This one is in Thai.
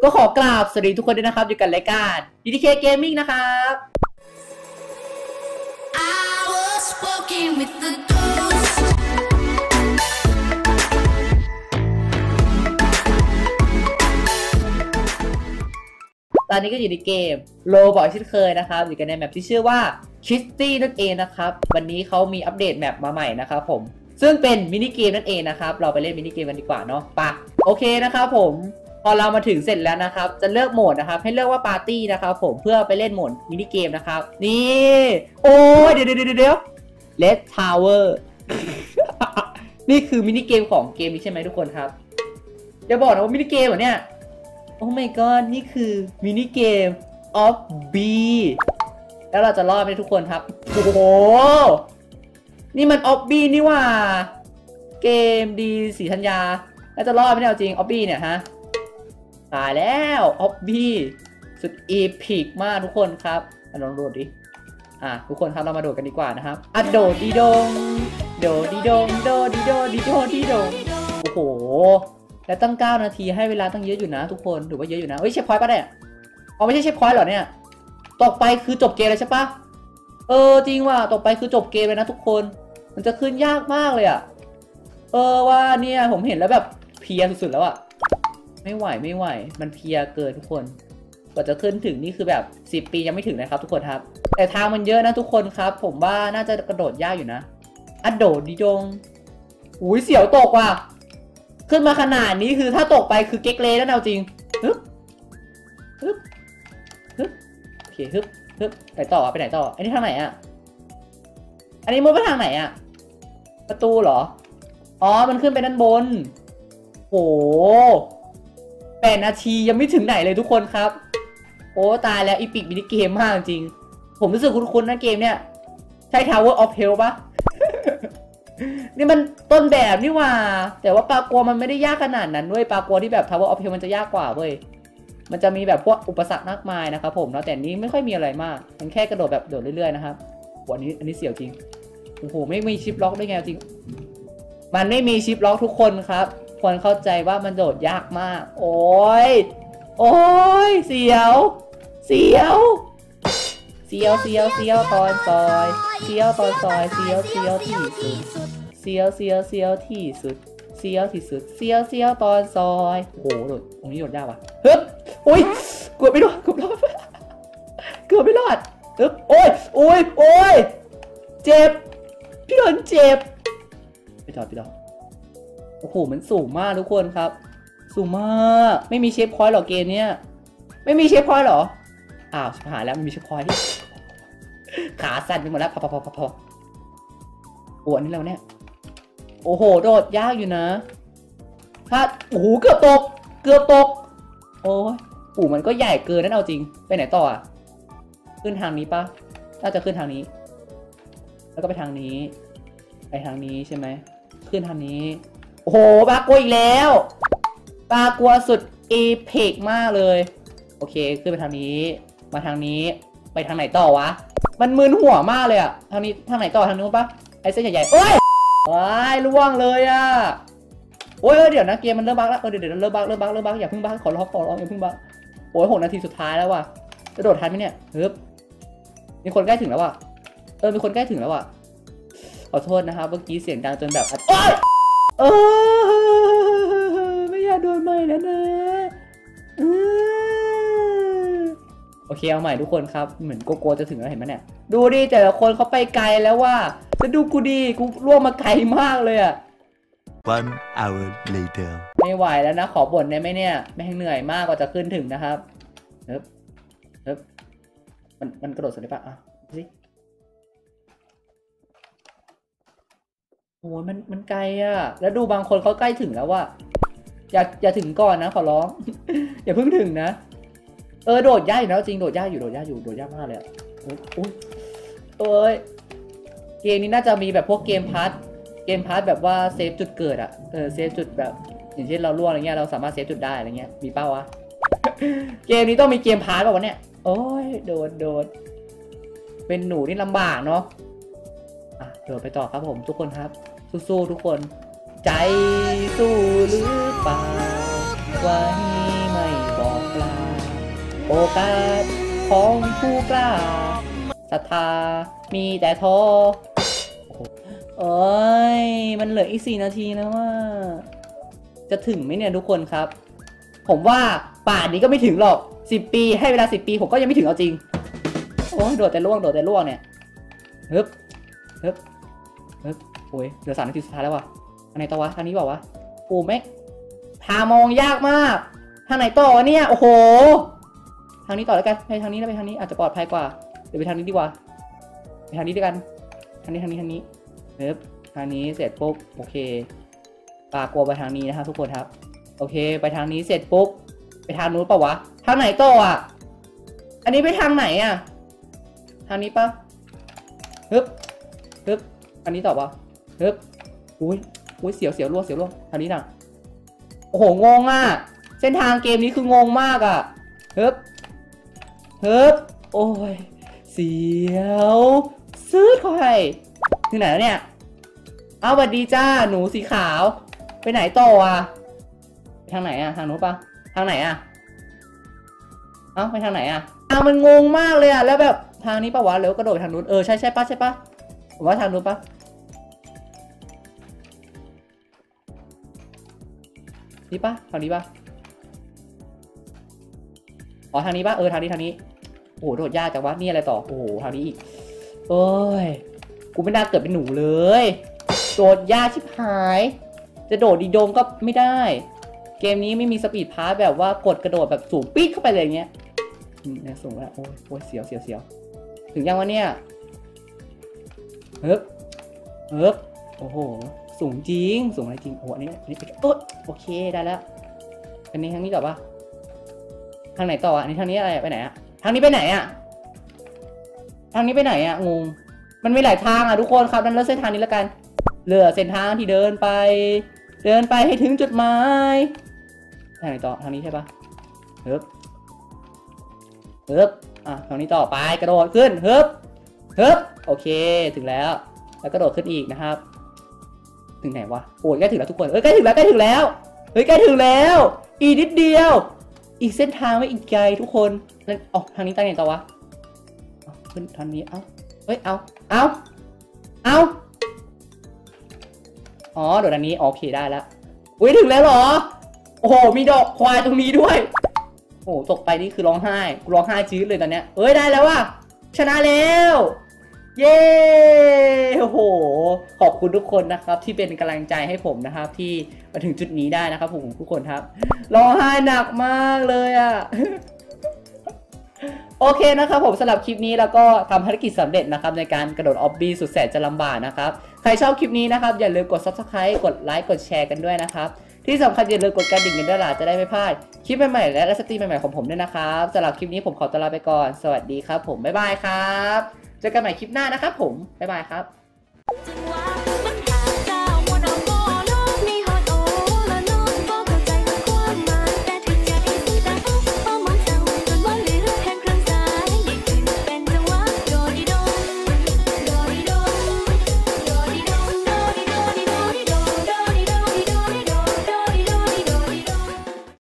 ก็ขอกราบสวัสดีทุกคนด้วยนะครับอยู่กันรายการ DTK Gaming นะครับตอนนี้ก็อยู่ในเกมโลบอกเช่นเคยนะครับอยู่กันในแมปที่ชื่อว่า Kitty นั่นเองนะครับวันนี้เขามีอัปเดตแมปมาใหม่นะครับผมซึ่งเป็นมินิเกมนั่นเองนะครับเราไปเล่นมินิเกมกันดีกว่าเนาะปะโอเคนะครับผมพอเรามาถึงเสร็จแล้วนะครับจะเลือกโหมดนะครับให้เลือกว่าปาร์ตี้นะครับผมเพื่อไปเล่นโหมดมินิเกมนะครับนี่โอ้ยเดี๋ยว Red Tower นี่คือมินิเกมของเกมนี้ใช่ไหมทุกคนครับอย่าบอกนะว่ามินิเกมเหรอเนี่ยโอ้ my god นี่คือมินิเกม of B แล้วเราจะรอดไหมทุกคนครับโอ้โหนี่มัน of B นี่ว่าเกมดีสีธัญญาแล้วจะรอดไหมเนี่ยจริง of B เนี่ยฮะตายแล้ว of B สุดอีพิกมากทุกคนครับลองโดดดิทุกคนครับเรามาโดดกันดีกว่านะครับโดดดีดงโดดดีดงโดดดีโดดีโดดีดงโอ้โหแล้วตั้ง9 นาทีให้เวลาตั้งเยอะอยู่นะทุกคนถือว่าเยอะอยู่นะเฮ้ยเช็คพอยต์ปะเนี่ยไม่ใช่เช็คพอยต์หรอเนี่ยตกไปคือจบเกมเลยใช่ปะจริงว่ะตกไปคือจบเกมเลยนะทุกคนมันจะขึ้นยากมากเลยว่าเนี่ยผมเห็นแล้วแบบเพียสุดๆแล้วไม่ไหวมันเพียเกินทุกคนกว่าจะขึ้นถึงนี่คือแบบ10 ปียังไม่ถึงนะครับทุกคนครับแต่ทางมันเยอะนะทุกคนครับผมว่าน่าจะกระโดดยากอยู่นะโดดดีดงอุ้ยเสียวตกว่ะขึ้นมาขนาดนี้คือถ้าตกไปคือเก๊กเลยแล้วเอาจริงฮึบโอเคฮึบไปต่ออันนี้ทางไหนอันนี้มุดไปทางไหนประตูเหรอมันขึ้นไปด้านบนโห8 นาทียังไม่ถึงไหนเลยทุกคนครับโอ้ตายแล้วอีพิกมินิเกมมากจริงผมรู้สึกคุ้นๆนะเกมเนี่ยใช่ Tower of Hell ปะ นี่มันต้นแบบนี่ว่าแต่ว่าปลากัวมันไม่ได้ยากขนาดนั้นด้วยปลากัวที่แบบ Tower of Hell มันจะยากกว่าเว้ยมันจะมีแบบพวกอุปสรรคมากมายนะครับผมแล้วแต่นี้ไม่ค่อยมีอะไรมากมันแค่กระโดดแบบโดดเรื่อยๆนะครับอันนี้เสียวจริงโอ้โหไม่มีชิปล็อกได้ไงจริงมันไม่มีชิปล็อกทุกคนครับควรเข้าใจว่ามันโดดยากมากโอ้ยเสียวตอนซอยเสียวที่สุดเสียวที่สุดเสียวตอนซอยโอ้โหโดดตรงนี้โดดยากว่ะฮึบโอ้ยเกือบไม่รอดฮึบโอ้ยเจ็บพี่โดนเจ็บไปต่อโอ้โหมันสูงมากทุกคนครับสูงมากไม่มีเชฟพอยต์หรอเกมเนี้ยไม่มีเชฟพอยต์หรอชิบหายแล้วไม่มีเชฟพอยต์ขาสั่นไปหมดแล้วพอปวดนี่แล้วเนี่ยโอ้โหโดดยากอยู่นะถ้าโอ้โหเกือบตกโอ้ยมันก็ใหญ่เกินนั่นเอาจริงไปไหนต่อขึ้นทางนี้ปะน่าจะขึ้นทางนี้แล้วก็ไปทางนี้ใช่ไหมขึ้นทางนี้โอ้โหปลากลัวอีกแล้วปลากลัวสุดอีพิกมากเลยโอเคขึ้นไปทางนี้มาทางนี้ไปทางไหนต่อวะมันมึนหัวมากเลยทางนี้ทางไหนต่อทางนู้นปะไอ้เส้นใหญ่ๆโอ้ยล่วงเลยโอ้ยเดี๋ยวนะเกมมันเริ่มบั๊กแล้วเดี๋ยวเริ่มบั๊กอย่าเพิ่งบั๊กขอร้องอย่าเพิ่งบั๊กโอ้ย6 นาทีสุดท้ายแล้วว่ะจะโดดทันไหมเนี่ยมีคนใกล้ถึงแล้วมีคนใกล้ถึงแล้วขอโทษนะครับเมื่อกี้เสียงดังจนแบบไม่อยากโดนใหม่แล้วนะโอเคเอาใหม่ทุกคนครับเหมือนโกโก้จะถึงแล้วเห็นไหมเนี่ยดูดิแต่ละคนเขาไปไกลแล้วว่าจะดูกูดีกูล่วงมาไกลมากเลย 1 hour later ไม่ไหวแล้วนะขอบ่นได้ไหมเนี่ยไม่ให้เหนื่อยมากกว่าจะขึ้นถึงนะครับมันกระโดดสุดได้ปะสิโอ้ยมันไกลแล้วดูบางคนเขาใกล้ถึงแล้วอย่าถึงก่อนนะขอร้อง อย่าเพิ่งถึงนะโดดยากอยู่นะจริงโดดยากมากเลยเกมนี้น่าจะมีแบบพวกเกมพาร์ทแบบว่าเซฟจุดเกิดเซฟจุดแบบอย่างเช่นเราล่วงอะไรเงี้ยเราสามารถเซฟจุดได้อะไรเงี้ยมีเป้าวะ เกมนี้ต้องมีเกมพาร์ทป่าวะเนี่ยโอ้ยโดดเป็นหนูนี่ลำบากเนาะโดดไปต่อครับผมทุกคนครับสู้ๆทุกคนใจสู้หรือเปล่าไว้ไม่บอกเราโอกาสของผู้กล้าศรัทธามีแต่ท้อเอ้ยมันเหลืออีก4 นาทีแล้วว่าจะถึงไหมเนี่ยทุกคนครับผมว่าป่านนี้ก็ไม่ถึงหรอก10 ปีให้เวลา10 ปีผมก็ยังไม่ถึงเอาจริงโอ้ยโดดแต่ล่วงเนี่ยฮึบโอ้ยเหลือ3 นาทีสุดท้ายแล้ววะทางไหนต่อวะทางนี้บอกวะโอ้แม่ทางมองยากมากทางไหนต่อวะเนี่ยโอ้โหทางนี้ต่อแล้วกันไปทางนี้แล้วไปทางนี้อาจจะปลอดภัยกว่าเดี๋ยวไปทางนี้ดีกว่าไปทางนี้ด้วยกันทางนี้ฮึบทางนี้เสร็จปุ๊บโอเคปากลัวไปทางนี้นะครับทุกคนครับโอเคไปทางนี้เสร็จปุ๊บไปทางนู้นปะวะทางไหนต่ออ่ะอันนี้ไปทางไหนอ่ะทางนี้ปะฮึบอันนี้ต่อปะฮึบอุ้ยเสียวล่วงทางนี้น่ะโอ้โหงงอ่ะเส้นทางเกมนี้คืองงมากอ่ะฮึบโอ้ยเสียวซื้อเข้าไปที่ไหนแล้วเนี่ยเอาสวัสดีจ้าหนูสีขาวไปไหนต่ออ่ะไปทางไหนอ่ะทางนู้นปะทางไหนอ่ะเอ้าไปทางไหนอ่ะมันงงมากเลยอ่ะแล้วแบบทางนี้ปะวะแล้วกระโดดทางนู้นใช่ปะผมว่าทางนู้นปะนี่ปะทางนี้ปะอ๋อทางนี้ปะทางนี้โอ้โหโดดยากจังวะนี่อะไรต่อโอ้โหทางนี้อีกเอ้ยกูไม่น่าเกิดเป็นหนูเลยโดดยากชิบหายจะโดดดีโดงก็ไม่ได้เกมนี้ไม่มีสปีดพาสแบบว่ากดกระโดดแบบสูงปี๊ดเข้าไปเลยเงี้ยเนี่ยสูงแล้วโอ้ยเสียวถึงยังวะเนี่ยเฮ้บโอ้โหสูงจริงสูงอะไรจริงโอ้อันนี้โอเคได้แล้วอันนี้ทางนี้ต่อปะทางไหนต่ออันนี้ทางนี้อะไรไปไหนอะทางนี้ไปไหนอะทางนี้ไปไหนอะงงมันมีหลายทางอะทุกคนครับนั้นเลือกเส้นทางนี้แล้วกันเลือกเส้นทางที่เดินไปให้ถึงจุดหมายทางไหนต่อทางนี้ใช่ปะเฮ้บทางนี้ต่อไปกระโดดขึ้นเฮ้บโอเคถึงแล้วกระโดดขึ้นอีกนะครับถึงไหนวะโอ้ยใกล้ถึงแล้วทุกคนใกล้ถึงแล้วใกล้ถึงแล้วอีกนิดเดียวอีกเส้นทางไม่อีกไกลทุกคนแล้วทางนี้ทางไหนต่อวะขึ้นทางนี้อ๋อโดดอันนี้โอเคได้แล้วอุ้ยถึงแล้วเหรอโอ้โหมีดอกควายตรงนี้ด้วยโอ้ตกไปนี่คือร้องไห้ชื้นเลยตอนเนี้ยได้แล้วว่ะชนะแล้วเย้โอ้โหขอบคุณทุกคนนะครับที่เป็นกำลังใจให้ผมนะครับที่มาถึงจุดนี้ได้นะครับผมทุกคนครับร้องไห้หนักมากเลยอ่ะ โอเคนะครับผมสำหรับคลิปนี้แล้วก็ทำภารกิจสำเร็จนะครับในการกระโดดออบบี้สุดแสนจะลำบากนะครับใครชอบคลิปนี้นะครับอย่าลืมกด Subscribe กดไลค์กดแชร์กันด้วยนะครับที่สำคัญอย่าลืมกดกระดิ่งกันด้วยล่ะจะได้ไม่พลาดคลิปใหม่ๆและสตรีมใหม่ๆของผมด้วยนะครับสำหรับคลิปนี้ผมขอตัวลาไปก่อนสวัสดีครับผมบ๊ายบายครับเจอกันใหม่คลิปหน้านะครับผมบ๊ายบายครับ